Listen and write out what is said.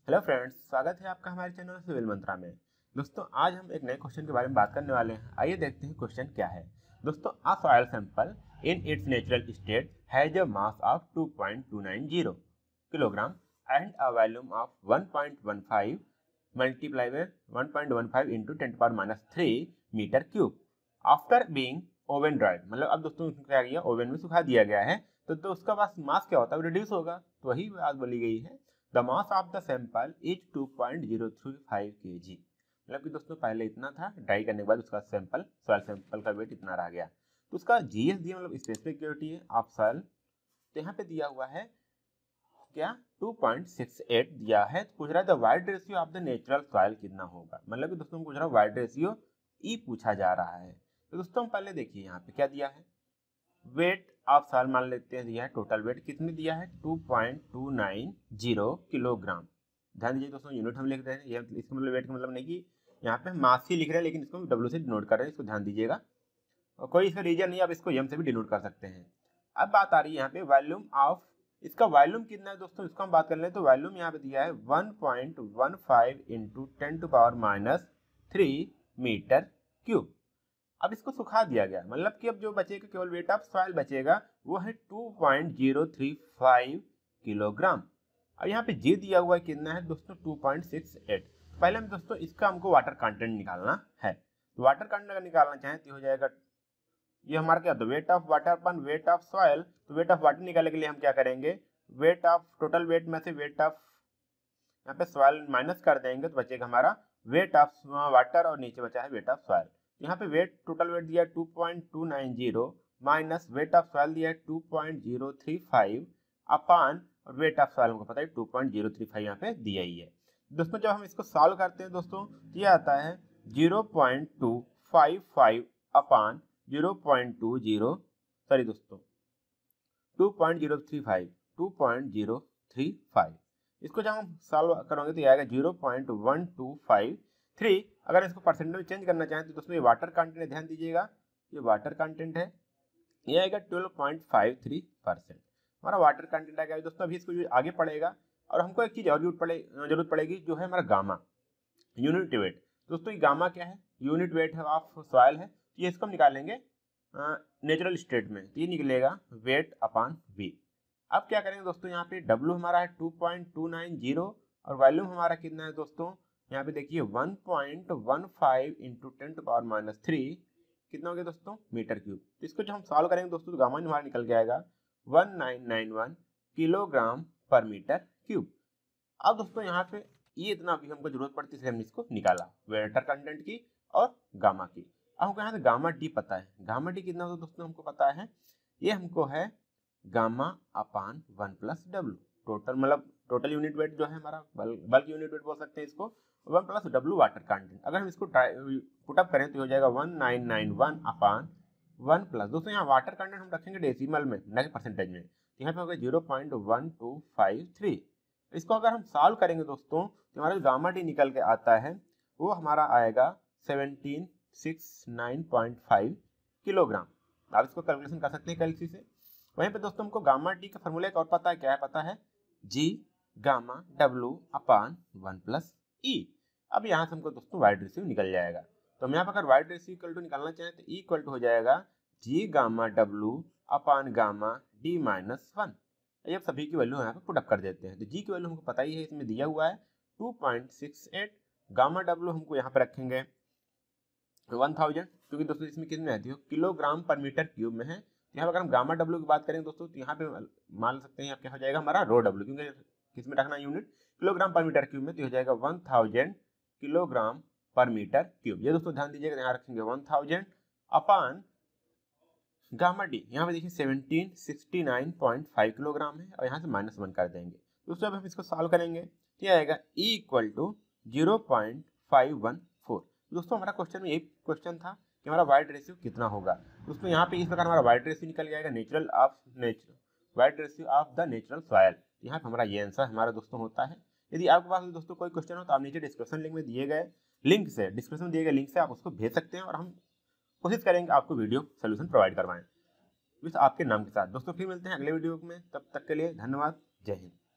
Hello friends, स्वागत है आपका हमारे चैनल सिविल मंत्रा में। दोस्तों आज हम एक नए क्वेश्चन के बारे में बात करने वाले हैं। आइए देखते हैं क्वेश्चन क्या है। दोस्तों, a soil sample in its natural state has a mass of 2.290 kilogram and a volume of 1.15 multiply by 1.15 into 10⁻³ metre cube after being oven dried. मतलब अब दोस्तों क्या किया, ओवन में सुखा दिया गया है तो उसका पास मास क्या होता है, रिड्यूस होगा। तो वही बात बोली गई है, the mass of the sample is 2.035 kg। मतलब कि दोस्तों पहले इतना था, ड्राई करने के बाद उसका सैंपल सॉइल सैंपल का वेट इतना रह गया। तो उसका जीएस दिया, मतलब स्पेसिफिक ग्रेविटी है ऑफ सॉइल। तो यहाँ पे दिया हुआ है क्या, 2.68 दिया है। तो पूछ रहा है the void ratio of the natural soil कितना होगा। मतलब कि दोस्तों पूछ रहा है वाइड रेशियो ई पूछा जा रहा है। तो दोस्तों हम पहले देखिए यहाँ पे क्या दिया है, वेट ऑफ सॉइल मान लेते हैं, दिया है टोटल वेट कितने दिया है 2.290 किलोग्राम। ध्यान दीजिए दोस्तों, यूनिट हम लिख रहे हैं, ये इसका मतलब वेट का मतलब नहीं कि यहाँ पे मास ही लिख रहे हैं, लेकिन इसको डब्ल्यू से डिनोट कर रहे हैं, इसको ध्यान दीजिएगा। और कोई इसका रीजन नहीं, आप इसको एम से भी डिनोट कर सकते हैं। अब बात आ रही है यहाँ पे वॉल्यूम ऑफ, इसका वॉल्यूम कितना है दोस्तों, इसको हम बात कर लें। तो वॉल्यूम यहाँ पे दिया है 1.15 इंटू 10⁻³ मीटर क्यूब। अब इसको सुखा दिया गया, मतलब कि अब जो बचेगा केवल वेट ऑफ सॉइल बचेगा, वो है 2.035 किलोग्राम। अब यहाँ पे जी दिया हुआ है कितना है दोस्तों 2.68। पहले हम दोस्तों इसका हमको वाटर कंटेंट निकालना है। तो वाटर कंटेंट अगर निकालना चाहें तो हो जाएगा, ये हमारा क्या, weight of water upon weight of soil. तो वेट ऑफ वाटर निकालने के लिए हम क्या करेंगे, वेट ऑफ टोटल वेट में से वेट ऑफ यहाँ पे सॉइल माइनस कर देंगे, तो बचेगा हमारा वेट ऑफ वाटर और नीचे बचा है वेट ऑफ सॉइल। यहाँ पे वेट टोटल वेट दिया 2.290 माइनस वेट ऑफ सॉइल दिया 2.035 अपान, और वेट ऑफ सॉइल हमको पता है 2.035 यहाँ पे दिया ही है। दोस्तों जब हम इसको सॉल्व करते हैं दोस्तों, ये आता है 0.255 अपान 0.20, सॉरी दोस्तों 2.035। इसको जब हम सॉल्व करोगे तो ये आएगा 0.1253। अगर इसको परसेंटेज में चेंज करना चाहें तो दोस्तों ये वाटर कंटेंट है, ध्यान दीजिएगा, ये वाटर कंटेंट है, ये आएगा 12.53%। हमारा वाटर कंटेंट आ गया दोस्तों। अभी इसको आगे पड़ेगा और हमको एक चीज़ और जरूरत पड़ेगी, जो है हमारा गामा यूनिट वेट। दोस्तों ये गामा क्या है, यूनिट वेट है ऑफ सॉइल है। तो ये इसको हम निकालेंगे नेचुरल स्टेट में, तो ये निकलेगा वेट अपान वी। अब क्या करेंगे दोस्तों, यहाँ पे W हमारा है 2.290 और वॉल्यूम हमारा कितना है दोस्तों, यहाँ पे देखिए 1.15 इंटू 10⁻³ कितना हो गया दोस्तों, मीटर क्यूब। तो इसको जब हम सॉल्व करेंगे दोस्तों तो गामा हमारा निकल के आएगा 1991 किलोग्राम पर मीटर क्यूब। अब दोस्तों यहाँ पे ये इतना अभी हमको जरूरत पड़ती है, इसलिए हमने इसको निकाला वाटर कंटेंट की और गामा की। अब हमको यहाँ से गामा डी पता है, गामा डी कितना होता है दोस्तों हमको पता है, ये हमको है gamma upon 1 plus W. Total मतलब टोटल यूनिट वेट जो है हमारा, बल्क यूनिट वेट बोल सकते हैं इसको, 1 प्लस डब्ल्यू वाटर कंटेंट। अगर हम इसको पुटअप करें तो हो जाएगा 1991 अपान 1 प्लस, दोस्तों यहाँ वाटर कंटेंट हम रखेंगे डेसिमल में न कि परसेंटेज में, तो यहाँ पे होगा 0.1253। इसको अगर हम सॉल्व करेंगे दोस्तों तो हमारा जो गामा डी निकल के आता है वो हमारा आएगा 1769.5 किलोग्राम। आप इसको कैलकुलेशन कर सकते हैं कैलसी से। वहीं पे दोस्तों हमको गामा डी का फॉर्मूला एक और पता है, क्या है पता है, G gamma W upon 1 plus E. अब यहाँ से हमको दोस्तों वाइड रेशियो निकल जाएगा। तो हम यहाँ पर अगर वाइड रेशियो इक्वल टू निकालना चाहें तो इक्वल टू हो जाएगा G gamma W upon gamma D minus 1। ये सभी की वैल्यू यहाँ पे पुटअप कर देते हैं। तो जी की वैल्यू हमको पता ही है, इसमें दिया हुआ है 2.68। गामा डब्ल्यू हमको यहाँ पे रखेंगे 1000, क्योंकि दोस्तों इसमें कितने आती है, किलोग्राम पर मीटर क्यूब में है। यहाँ पर अगर हम गामा डब्ल्यू की बात करें दोस्तों तो यहाँ पे मान सकते हैं क्या हो जाएगा हमारा रो डब्ल्यू, क्योंकि किसमें रखना unit kilogram per metre cube में, तो हो जाएगा 1000 किलोग्राम पर मीटर क्यूब। ये दोस्तों ध्यान दीजिएगा, यहाँ रखेंगे 1000 अपान गामा डी, यहाँ पे देखिए 1769.5 किलोग्राम है और यहाँ से -1 कर देंगे। दोस्तों अब हम इसको सॉल्व करेंगे तो ये आएगा E इक्वल टू 0.514। दोस्तों हमारा क्वेश्चन में यही क्वेश्चन था कि हमारा वाइड रेशियो कितना होगा। दोस्तों यहाँ पे इस प्रकार हमारा वाइड रेशियो निकल जाएगा, void ratio of the natural soil. यहाँ पे हमारा ये आंसर हमारा दोस्तों होता है। यदि आपके पास दोस्तों कोई क्वेश्चन हो तो आप नीचे डिस्क्रिप्शन लिंक में दिए गए लिंक से आप उसको भेज सकते हैं और हम कोशिश करेंगे आपको वीडियो सोल्यूशन प्रोवाइड करवाएं विथ आपके नाम के साथ। दोस्तों फिर मिलते हैं अगले वीडियो में, तब तक के लिए धन्यवाद, जय हिंद।